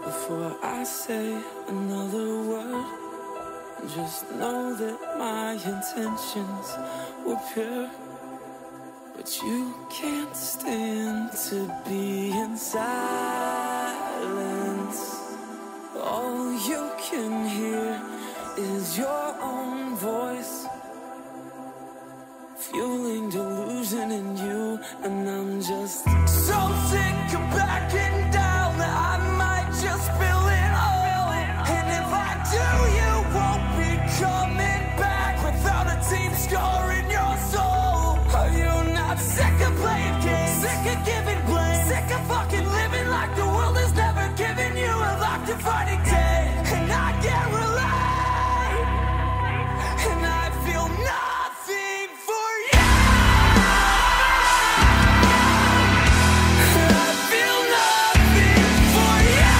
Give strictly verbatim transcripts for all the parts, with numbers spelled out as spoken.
Before I say another word, just know that my intentions were pure. But you can't stand to be in silence. All you can hear is your own voice, fueling delusion in you. And I'm just so sick of backing down that I might just spill it all. And if I do, you won't be coming back without a deep scar in your soul. Are you not sick of playing games? Sick of giving blame? Sick of fucking living like the world has never given you a life defining day? And I can't relate, and I feel nothing for you. I feel nothing for you.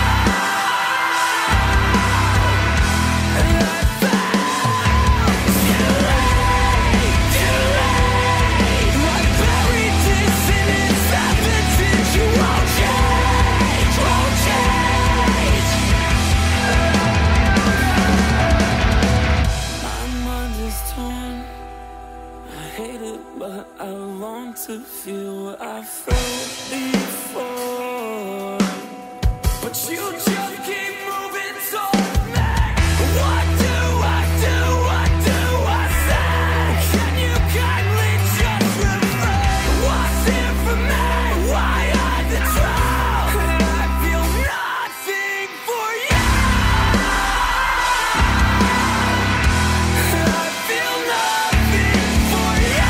And I found too late, too late. I buried this in its evidence. You won't change, won't change. My mind is torn. I hate it, but I long to feel what I felt before. But you just keep moving so mad. What do I do? What do I say? Can you kindly just refrain? What's here for me? Why I the trial? And I feel nothing for you. I feel nothing for you.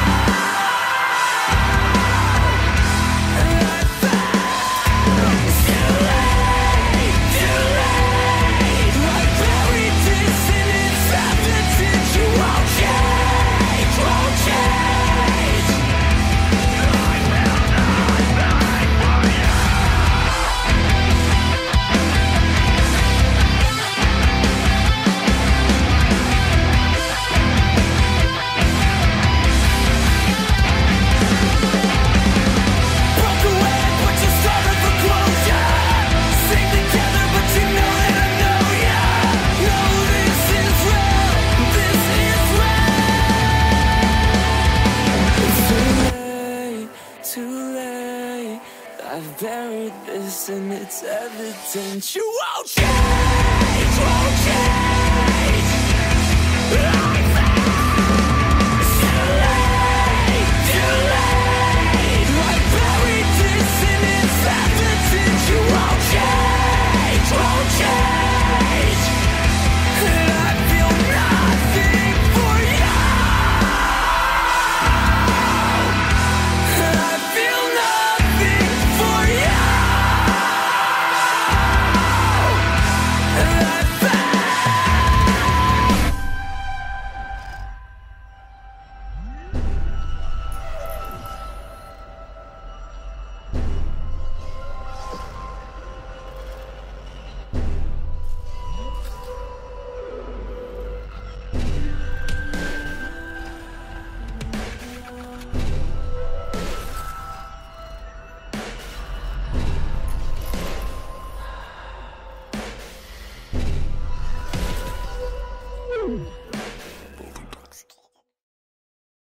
And I found too late, too late. I buried this in its evidence. You won't change, won't change. I will not die for you. Broke away, but you started for closure. Sing together, but you know that I know ya. No, this is real, this is real. Too late, too late. I've buried this and it's evident. You won't change, won't change. I